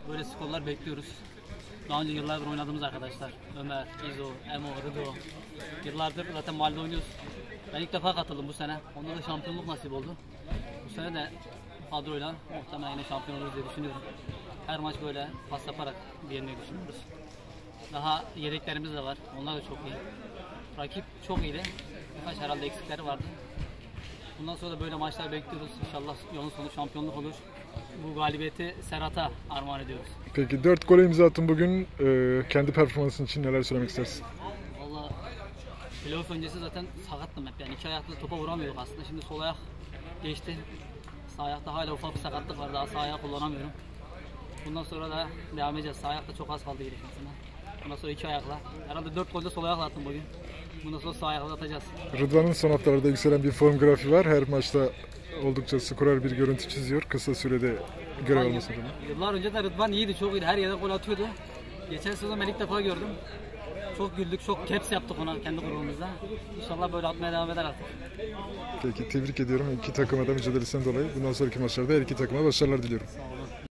böyle skorlar bekliyoruz. Daha önce yıllardır oynadığımız arkadaşlar. Ömer, İzo, Emo, Rıdo. Yıllardır zaten mahallede oynuyoruz. Ben ilk defa katıldım bu sene. Onda da şampiyonluk nasip oldu. Bu sene de kadroyla muhtemelen yine şampiyon oluruz diye düşünüyorum. Her maç böyle pas yaparak yenmeyi düşünüyoruz. Daha yedeklerimiz de var. Onlar da çok iyi. Rakip çok iyiydi. Birkaç herhalde eksikleri vardı. Bundan sonra da böyle maçlar bekliyoruz. İnşallah yolun sonu şampiyonluk olur. Bu galibiyeti Serhat'a armağan ediyoruz. Peki 4 gole imza attın bugün. Kendi performansın için neler söylemek istersin? Valla playoff öncesi zaten sakattım hep. Yani iki ayakta topa vuramıyorduk aslında. Şimdi sol ayak geçti. Sağ ayakta hala ufak bir sakatlık var. Daha sağ ayak kullanamıyorum. Bundan sonra da devam edeceğiz. Sağ ayakta çok az kaldı gelişmesine. Bundan sonra iki ayakla. Herhalde 4 golde sol ayakla attım bugün. Bundan sonra sağ ayakla atacağız. Rıdvan'ın son haftalarda yükselen bir form grafiği var. Her maçta oldukça skorer bir görüntü çiziyor. Kısa sürede görev almasına rağmen. Yıllar önce de Rıdvan iyiydi, çok iyiydi. Her yere gol atıyordu. Geçen sezon ben ilk defa gördüm. Çok güldük, çok caps yaptık ona kendi grubumuzda. İnşallah böyle atmaya devam eder artık. Peki tebrik ediyorum iki takıma da mücadelesinden dolayı. Bundan sonraki maçlarda her iki takıma başarılar diliyorum. Sağ olun.